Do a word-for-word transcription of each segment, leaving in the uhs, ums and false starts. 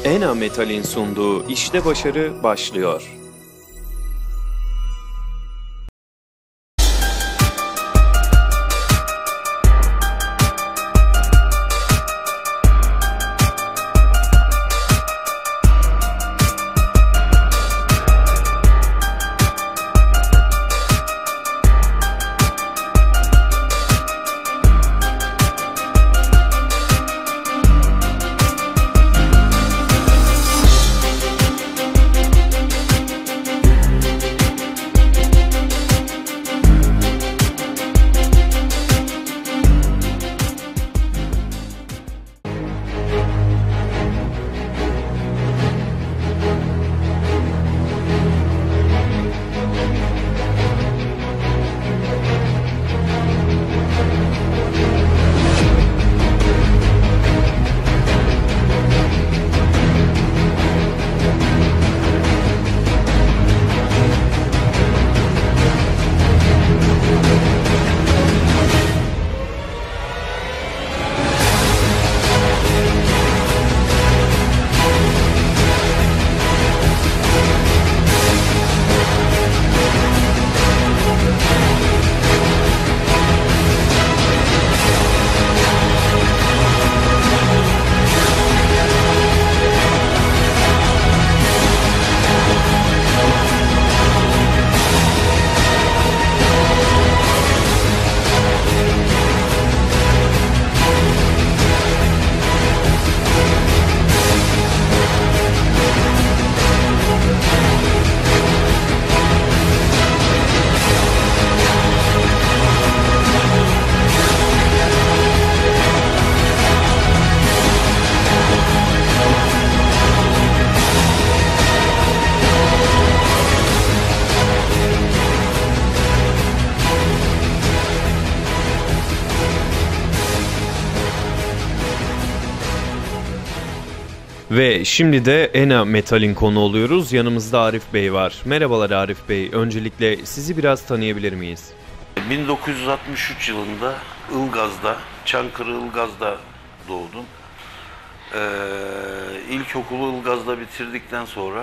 ENA Metal'in sunduğu İşte Başarı başlıyor. Ve şimdi de ENA Metal'in konu oluyoruz. Yanımızda Arif Bey var. Merhabalar Arif Bey. Öncelikle sizi biraz tanıyabilir miyiz? bin dokuz yüz altmış üç yılında Ilgaz'da, Çankırı Ilgaz'da doğdum. Ee, ilkokulu Ilgaz'da bitirdikten sonra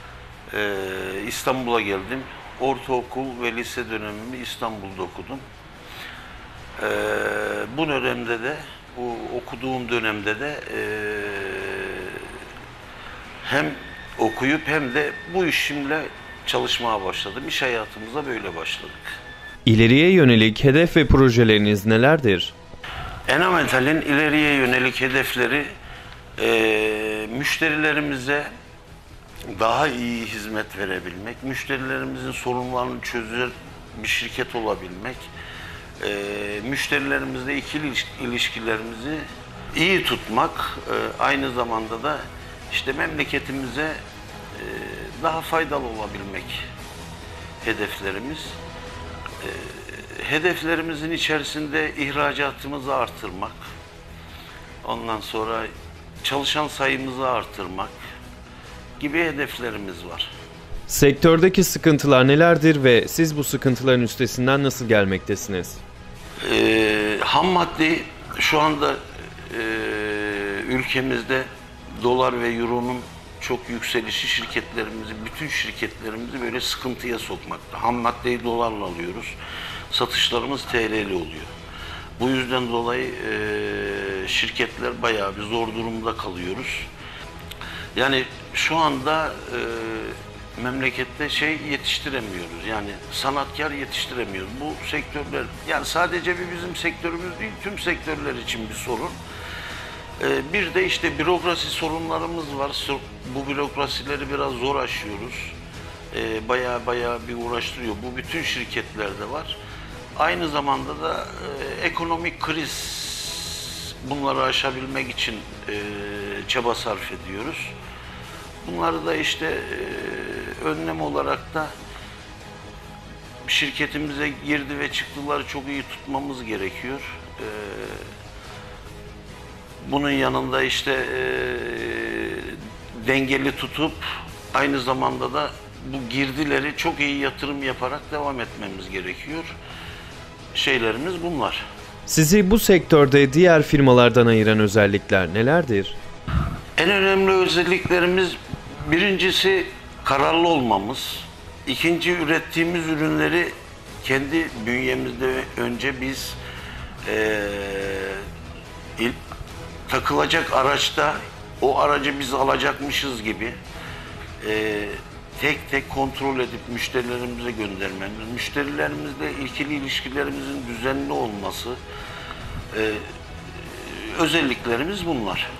e, İstanbul'a geldim. Ortaokul ve lise dönemimi İstanbul'da okudum. Ee, bu dönemde de, bu okuduğum dönemde de e, hem okuyup hem de bu işimle çalışmaya başladım. İş hayatımıza böyle başladık. İleriye yönelik hedef ve projeleriniz nelerdir? ENA Metal'in ileriye yönelik hedefleri e, müşterilerimize daha iyi hizmet verebilmek, müşterilerimizin sorunlarını çözer bir şirket olabilmek, e, müşterilerimizle ikili ilişkilerimizi iyi tutmak, e, aynı zamanda da işte memleketimize e, daha faydalı olabilmek hedeflerimiz. E, hedeflerimizin içerisinde ihracatımızı artırmak, ondan sonra çalışan sayımızı artırmak gibi hedeflerimiz var. Sektördeki sıkıntılar nelerdir ve siz bu sıkıntıların üstesinden nasıl gelmektesiniz? E, ham madde şu anda e, ülkemizde dolar ve euronun çok yükselişi şirketlerimizi, bütün şirketlerimizi böyle sıkıntıya sokmakta. Ham maddeyi dolarla alıyoruz. Satışlarımız T L'li oluyor. Bu yüzden dolayı e, şirketler bayağı bir zor durumda kalıyoruz. Yani şu anda e, memlekette şey yetiştiremiyoruz. Yani sanatkar yetiştiremiyoruz. Bu sektörler, yani sadece bir bizim sektörümüz değil, tüm sektörler için bir sorun. E, bir de işte bürokrasi sorunlarımız var. Bu bürokrasileri biraz zor aşıyoruz. E, bayağı bayağı bir uğraştırıyor. Bu bütün şirketlerde var. Aynı zamanda da e, ekonomik kriz, bunları aşabilmek için e, çaba sarf ediyoruz. Bunları da işte e, önlem olarak da şirketimize girdi ve çıktıları çok iyi tutmamız gerekiyor. E, bunun yanında işte e, dengeli tutup aynı zamanda da bu girdileri çok iyi yatırım yaparak devam etmemiz gerekiyor. Şeylerimiz bunlar. Sizi bu sektörde diğer firmalardan ayıran özellikler nelerdir? En önemli özelliklerimiz, birincisi kararlı olmamız. İkinci, ürettiğimiz ürünleri kendi bünyemizde önce biz e, il, takılacak araçta o aracı biz alacakmışız gibi e, tek tek kontrol edip müşterilerimize göndermemiz, müşterilerimizle ilgili ilişkilerimizin düzenli olması, e, özelliklerimiz bunlar.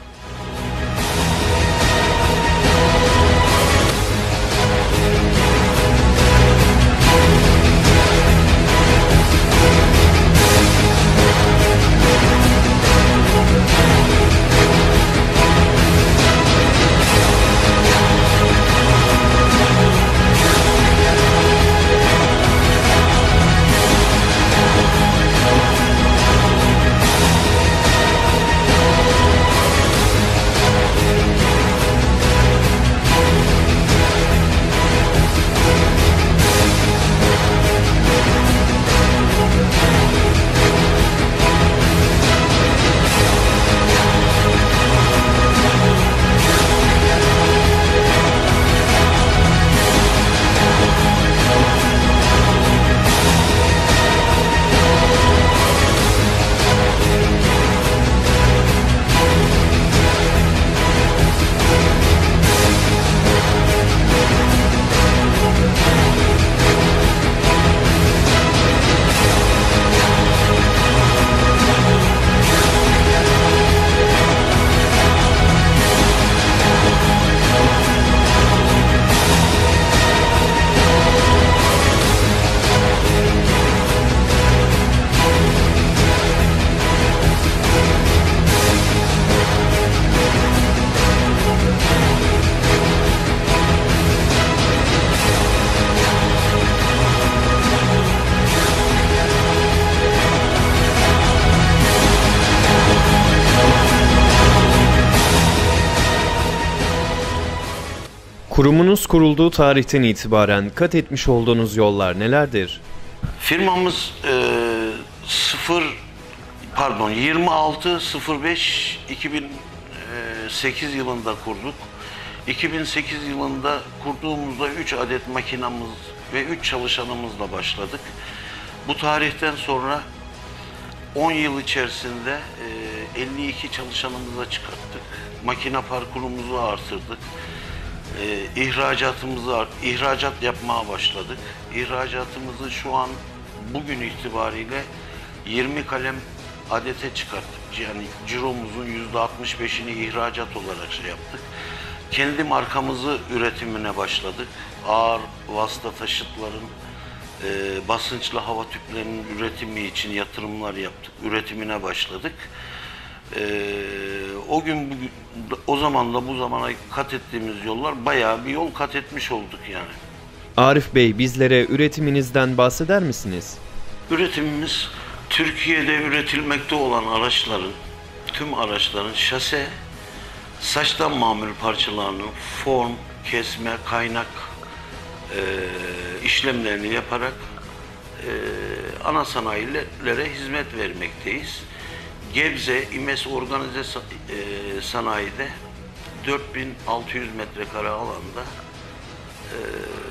Kurumunuz kurulduğu tarihten itibaren kat etmiş olduğunuz yollar nelerdir? Firmamız e, sıfır pardon yirmi altı sıfır beş iki bin sekiz yılında kurduk. iki bin sekiz yılında kurduğumuzda üç adet makinamız ve üç çalışanımızla başladık. Bu tarihten sonra on yıl içerisinde e, elli iki çalışanımıza çıkarttık. Makine parkurumuzu artırdık. E, ihracatımızı ihracat yapmaya başladık. İhracatımızı şu an bugün itibariyle yirmi kalem adete çıkarttık. Yani ciromuzun yüzde altmış beşini ihracat olarak şey yaptık. Kendi markamızı üretimine başladık. Ağır vasıta taşıtların, e, basınçlı hava tüplerinin üretimi için yatırımlar yaptık. Üretimine başladık. E, o gün, bugün, o zamanla bu zamana kat ettiğimiz yollar, bayağı bir yol kat etmiş olduk yani. Arif Bey, bizlere üretiminizden bahseder misiniz? Üretimimiz, Türkiye'de üretilmekte olan araçların, tüm araçların şase, saçtan mamul parçalarını form, kesme, kaynak e, işlemlerini yaparak e, ana sanayilere hizmet vermekteyiz. Gebze, İmes Organize e, Sanayi'de dört bin altı yüz metrekare alanda e,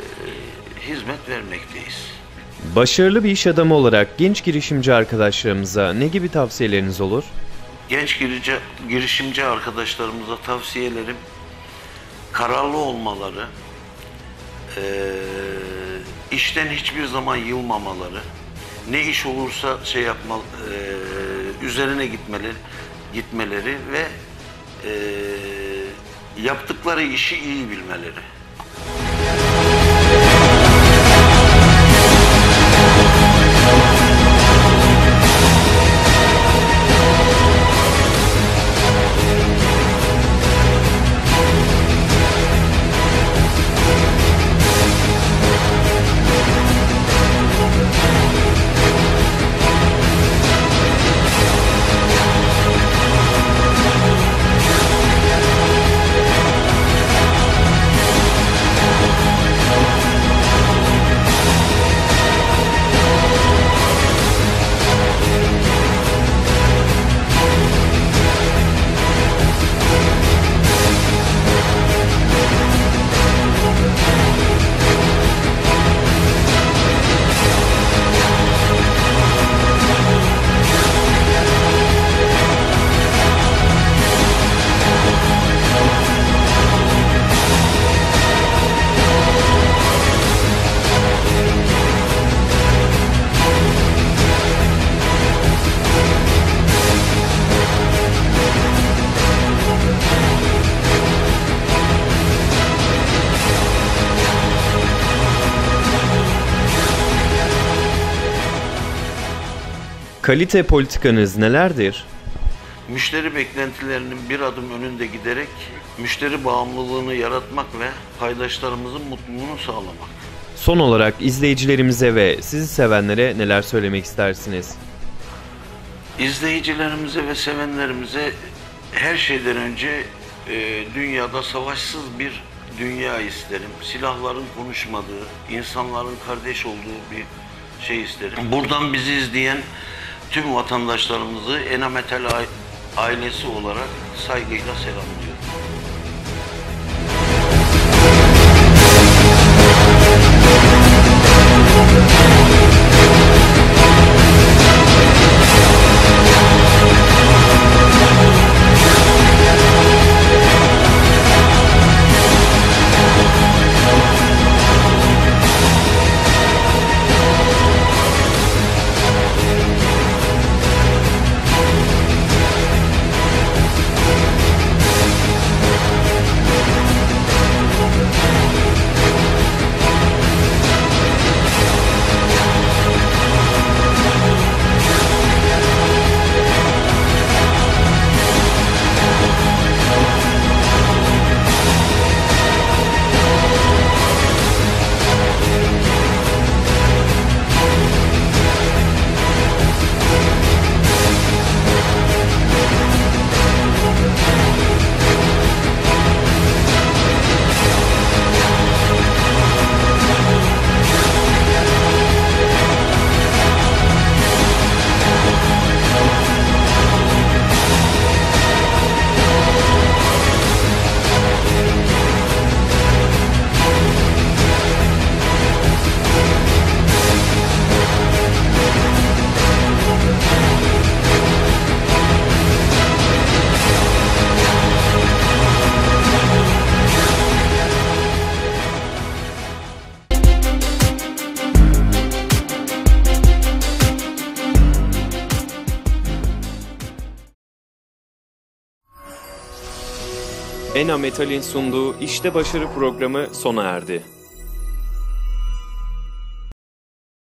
hizmet vermekteyiz. Başarılı bir iş adamı olarak genç girişimci arkadaşlarımıza ne gibi tavsiyeleriniz olur? Genç girişimci arkadaşlarımıza tavsiyelerim, kararlı olmaları, e, işten hiçbir zaman yılmamaları, ne iş olursa şey yapma, e, üzerine gitmeleri, gitmeleri ve e, yaptıkları işi iyi bilmeleri. Kalite politikanız nelerdir? Müşteri beklentilerinin bir adım önünde giderek müşteri bağımlılığını yaratmak ve paydaşlarımızın mutluluğunu sağlamak. Son olarak izleyicilerimize ve sizi sevenlere neler söylemek istersiniz? İzleyicilerimize ve sevenlerimize her şeyden önce e, dünyada savaşsız bir dünya isterim. Silahların konuşmadığı, insanların kardeş olduğu bir şey isterim. Buradan bizi izleyen tüm vatandaşlarımızı Ena Metal ailesi olarak saygıyla selamlıyorum. Ena Metal'in sunduğu İşte Başarı programı sona erdi.